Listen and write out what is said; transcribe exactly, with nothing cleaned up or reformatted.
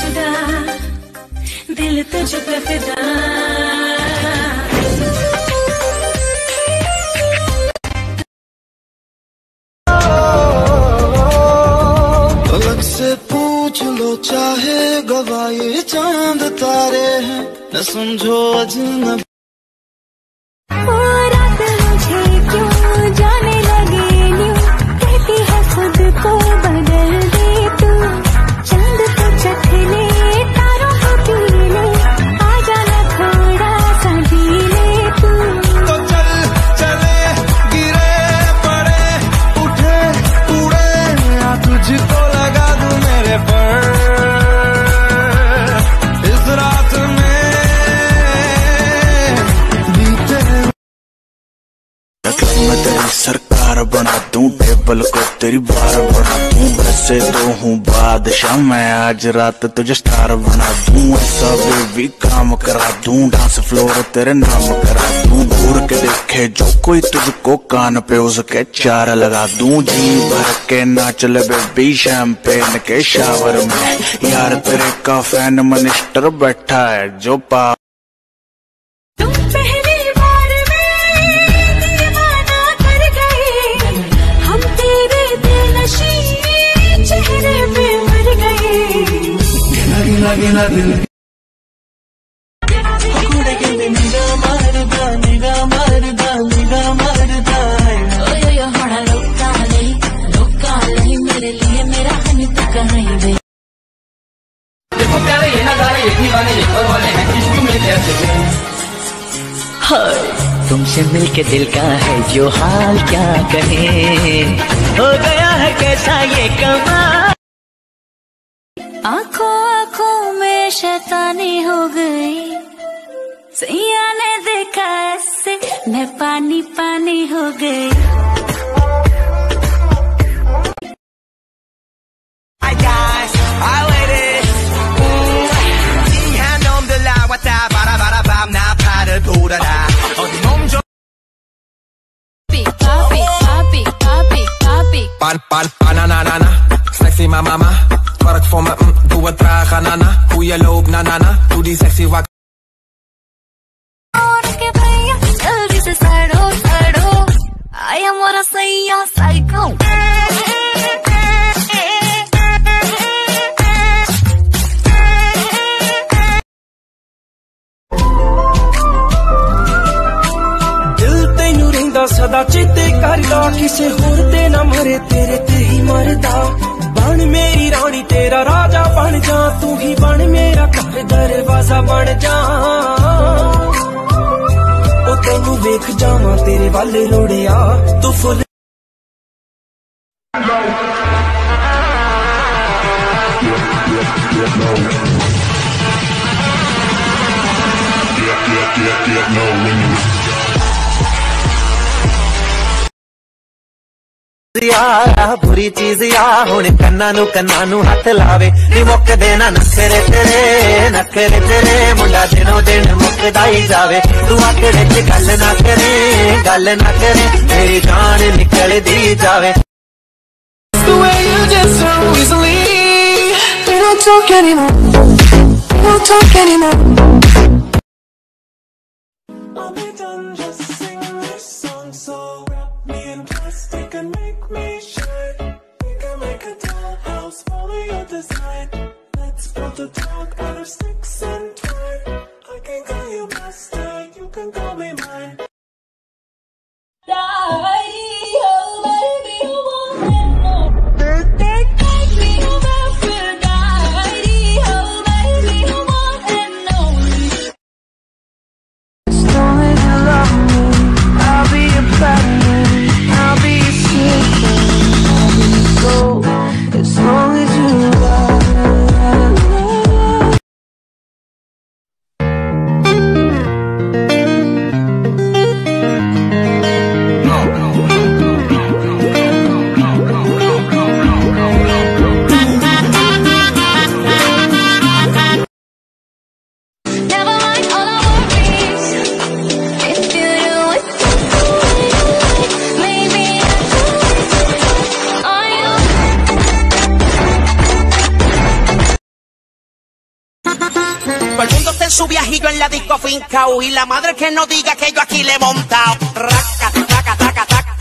खुदा दिल तुझ पे फिदा। पलक से पूछ लो चाहे गवाए चांद तारे हैं, न समझो अजनबी। रात मुझे क्यों जाने लगे न्यू, कहती है खुद को बदल दे तू। चांद को चख ले तारों को पी ले, आ जाना थोड़ा सा जी ले तू। तो चल चले गिरे पड़े उठे उड़े, या तुझको लगा दूं मेरे पर इस रात में बीते। मैं तेरी सरकार बना दूं, टेबल को तेरी बार बना दूं। वैसे तो हूँ बादशाह मैं, आज रात तुझे स्टार बना दूं। ऐसा बेबी काम करा दूं, डांस फ्लोर तेरे नाम करा दूं। घूर के देखे जो कोई तुझको, कान पे उसके चार लगा दूं। जी भर के नाच ले बेबी शैंपेन के शावर में, यार तेरे का फैन मिनिस्टर बैठा है जो पा। गिना दिल निगा मारदा निगा मारदा निगा मारदा, ओए ओए होना लोका नहीं लोका नहीं मेरे लिए मेरा हनी तो कहीं दे। देखो प्यारे ये नजारे एक ही वाले एक और वाले हैं, किसको मिल गया हाय। तुमसे मिलके दिल का है जो हाल क्या कहे, हो गया है कैसा ये कमाल। आँखों आँखों में शैतानी हो गई, सैया ने देखा ऐसे मैं पानी पानी हो गई। Hi guys, I waited. 지한 놈들 나왔다 바라바라밤 나 팔을 돌아라 어디 몸 좀. Papi, papi, papi, papi. Pan pan bananana, sexy mama mama. Twerk voor me, mm, doe het traag, nana. Hoe je loopt, na na na. Doe die sexy wak. जल्दी से सड़ो सड़ो, आया मोरा सैया psycho. दिल तेनू रहिंदा सदा चेते करदा, किसे होर ते ना मरे तेरे ते ही मरदा। बन मेरी रानी तेरा राजा बन जा, तू ही बन मेरा घर दरवाजा बन जा। ओ तेनू वेख जावां तेरे वाले लोड़िया, तू फुल बुरी चीज या हुण कन्ना नू कन्ना नू हथ लावे, नी मुक देना नखरे तेरे नखरे तेरे। मुंडा दिनों दिन मुकदा ही जावे, तू आकड़े च गल ना करे गल ना करे, मेरी जान निकल दी जावे। The way you just so easily, we don't talk anymore, we don't talk anymore. I'll be done just sing this song, so wrap me in plastic and make me shine. We can make a dollhouse, follow your design. Let's build the dog out of sticks and twine. I can call you master, you can call me mine. Todo el mundo está en su viajillo en la disco fincao y la madre que no diga que yo aquí le he montado. Raca, taca, taca, taca.